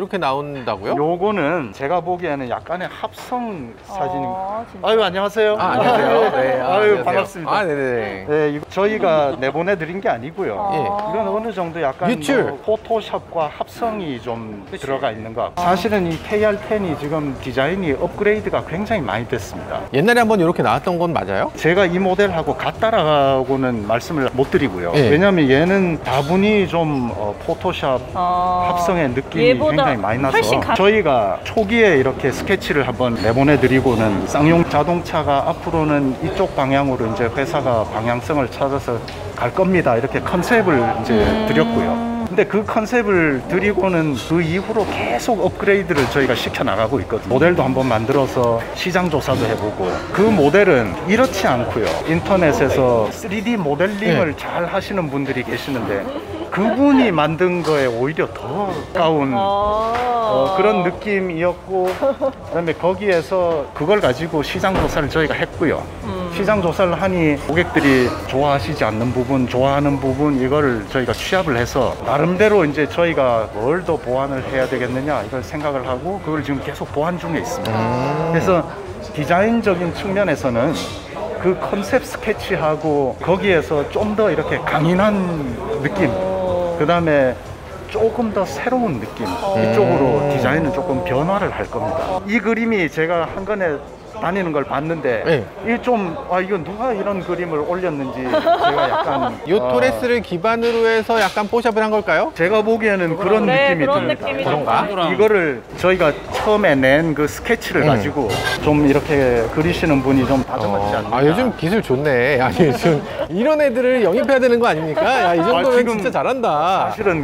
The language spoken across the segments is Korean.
이렇게 나온다고요? 요거는 제가 보기에는 약간의 합성 사진입니다. 진짜? 아유, 안녕하세요. 안녕하세요. 네, 아유, 안녕하세요. 반갑습니다. 네네. 네, 이거 저희가 내보내드린 게 아니고요. 예. 이건 어느 정도 약간 유출. 뭐 포토샵과 합성이 좀 들어가 있는 것 같고, 사실은 이 KR10이 지금 디자인이 업그레이드가 굉장히 많이 됐습니다. 옛날에 한번 이렇게 나왔던 건 맞아요? 제가 이 모델하고 같다라고는 말씀을 못 드리고요. 예. 왜냐하면 얘는 다분히 좀 포토샵 합성의 느낌이 얘보다 굉장히 많이 나서 훨씬 저희가 초기에 이렇게 스케치를 한번 내보내드리고는 쌍용 자동차가 앞으로는 이쪽 방향으로 이제 회사가 방향성을 찾아서 갈 겁니다, 이렇게 컨셉을 이제 드렸고요. 근데 그 컨셉을 드리고는 그 이후로 계속 업그레이드를 저희가 시켜 나가고 있거든요. 모델도 한번 만들어서 시장 조사도 해보고, 그 모델은 이렇지 않고요. 인터넷에서 3D 모델링을 잘 하시는 분들이 계시는데 그분이 만든 거에 오히려 더 가까운 그런 느낌이었고, 그다음에 거기에서 그걸 가지고 시장 조사를 저희가 했고요. 시장 조사를 하니 고객들이 좋아하시지 않는 부분, 좋아하는 부분, 이거를 저희가 취합을 해서 나름대로 이제 저희가 뭘 더 보완을 해야 되겠느냐 이걸 생각을 하고 그걸 지금 계속 보완 중에 있습니다. 그래서 디자인적인 측면에서는 그 컨셉 스케치하고 거기에서 좀 더 이렇게 강인한 느낌, 그 다음에 조금 더 새로운 느낌, 이쪽으로 디자인은 조금 변화를 할 겁니다. 이 그림이 제가 한건에 다니는 걸 봤는데 이게 좀 이건 누가 이런 그림을 올렸는지 제가 약간 요토레스를 기반으로 해서 약간 포샵을 한 걸까요? 제가 보기에는 그런 느낌이 듭니다. 그런가? 이거를 저희가 처음에 낸 그 스케치를 가지고 좀 이렇게 그리시는 분이 좀 다듬었지 않나. 요즘 기술 좋네. 아니, 요즘 이런 애들을 영입해야 되는 거 아닙니까? 야, 이 정도면 지금 진짜 잘한다. 사실은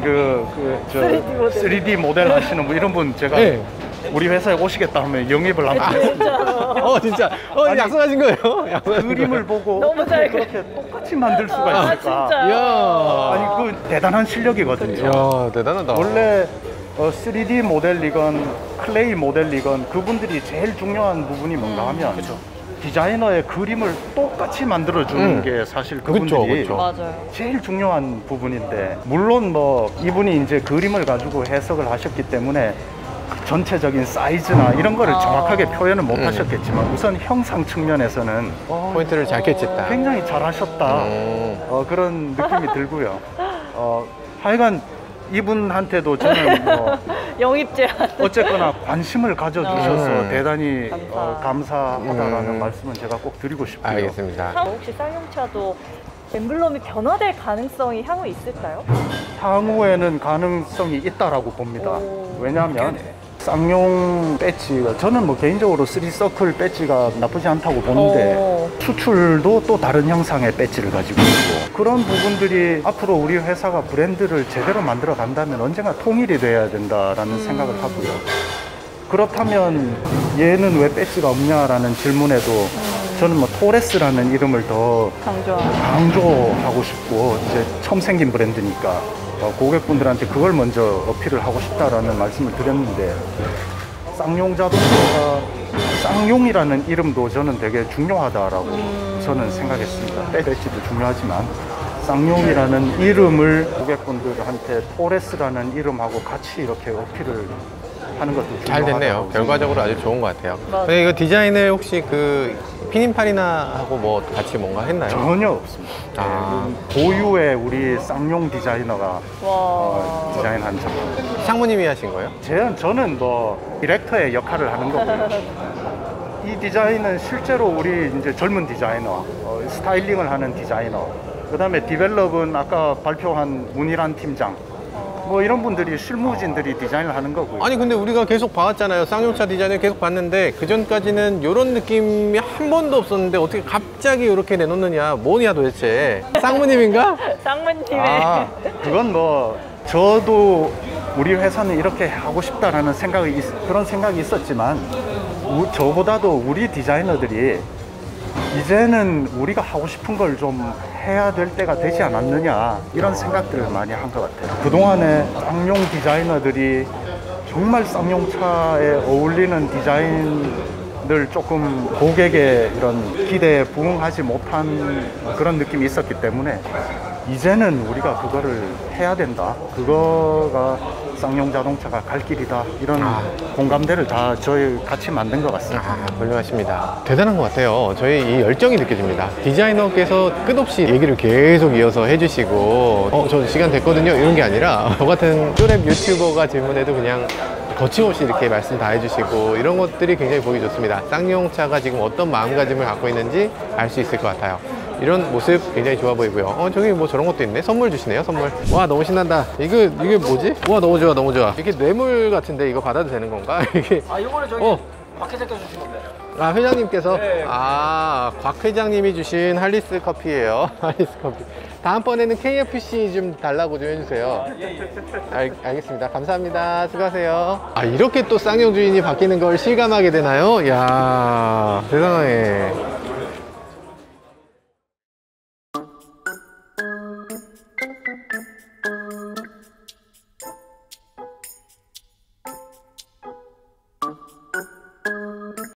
3D 모델 하시는 분, 이런 분 제가 우리 회사에 오시겠다 하면 영입을 하고 진짜. 약속하신 거예요? 그림을 보고 너무 잘 그렇게 똑같이 만들 수가 있을까? 진짜. 이야. 아니, 그 대단한 실력이거든요. 이야, 대단하다. 원래 3D 모델이건 클레이 모델이건 그분들이 제일 중요한 부분이 뭔가 하면 디자이너의 그림을 똑같이 만들어주는 게 사실 그분들이 맞아요. 제일 중요한 부분인데, 물론 뭐 이분이 이제 그림을 가지고 해석을 하셨기 때문에 전체적인 사이즈나 이런 거를 정확하게 표현을 못 하셨겠지만 우선 형상 측면에서는 포인트를 잘 캐치했다. 굉장히 잘하셨다, 그런 느낌이 들고요. 하여간 이분한테도 저는 뭐 영입제 어쨌거나 관심을 가져주셔서 대단히 감사하다라는 네. 말씀은 제가 꼭 드리고 싶고요. 알겠습니다. 혹시 쌍용차도 엠블럼이 변화될 가능성이 향후 있을까요? 향후에는 가능성이 있다라고 봅니다. 왜냐하면 쌍용 배지가, 저는 뭐 개인적으로 3서클 배지가 나쁘지 않다고 보는데 수출도 또 다른 형상의 배지를 가지고 있고, 그런 부분들이 앞으로 우리 회사가 브랜드를 제대로 만들어 간다면 언젠가 통일이 돼야 된다라는 생각을 하고요. 그렇다면 얘는 왜 배지가 없냐라는 질문에도 저는 뭐 토레스라는 이름을 더 강조하고 싶고, 이제 처음 생긴 브랜드니까 고객분들한테 그걸 먼저 어필을 하고 싶다라는 말씀을 드렸는데, 쌍용 자동차가 쌍용이라는 이름도 저는 되게 중요하다라고 저는 생각했습니다. 배지도 중요하지만 쌍용이라는 이름을 고객분들한테 토레스라는 이름하고 같이 이렇게 어필을 하는 것도 잘 됐네요. 결과적으로 아주 좋은 것 같아요. 근데 이거 디자인을 혹시 그 피닌파리나하고 뭐 같이 뭔가 했나요? 전혀 없습니다. 고유의 우리 쌍용 디자이너가 디자인한 작품. 상무님이 하신 거예요? 저는 뭐 디렉터의 역할을 하는 거고요. 이 디자인은 실제로 우리 이제 젊은 디자이너, 스타일링을 하는 디자이너, 그 다음에 디벨롭은 아까 발표한 문일환 팀장, 뭐 이런 분들이 실무진들이 디자인을 하는 거고요. 아니 근데 우리가 계속 봐왔잖아요. 쌍용차 디자인을 계속 봤는데 그 전까지는 이런 느낌이 한 번도 없었는데 어떻게 갑자기 이렇게 내놓느냐, 뭐냐 도대체. 쌍무님인가? 쌍무님의 그건 뭐 저도 우리 회사는 이렇게 하고 싶다라는 생각이 그런 생각이 있었지만 저보다도 우리 디자이너들이 이제는 우리가 하고 싶은 걸 좀 해야 될 때가 되지 않았느냐, 이런 생각들을 많이 한 것 같아요. 그동안에 쌍용 디자이너들이 정말 쌍용차에 어울리는 디자인을 조금 고객의 이런 기대에 부응하지 못한 그런 느낌이 있었기 때문에 이제는 우리가 그거를 해야 된다. 그거가 쌍용 자동차가 갈 길이다. 이런 공감대를 다 저희 같이 만든 것 같습니다. 훌륭하십니다. 대단한 것 같아요. 저희 이 열정이 느껴집니다. 디자이너께서 끝없이 얘기를 계속 이어서 해주시고 저 시간 됐거든요 이런 게 아니라 저 같은 쪼랩 유튜버가 질문해도 그냥 거침없이 이렇게 말씀 다 해주시고 이런 것들이 굉장히 보기 좋습니다. 쌍용차가 지금 어떤 마음가짐을 갖고 있는지 알 수 있을 것 같아요. 이런 모습 굉장히 좋아 보이고요. 저기 뭐 저런 것도 있네. 선물 주시네요, 선물. 와, 너무 신난다. 이게 뭐지? 와, 너무 좋아, 너무 좋아. 이게 뇌물 같은데 이거 받아도 되는 건가? 이게. 이거는 저기 박 회장께서 주신 건데. 회장님께서? 네. 곽 회장님이 주신 할리스 커피예요. 할리스 커피. 다음번에는 KFC 좀 달라고 좀 해주세요. 알겠습니다. 감사합니다. 수고하세요. 이렇게 또 쌍용 주인이 바뀌는 걸 실감하게 되나요? 이야, 세상에.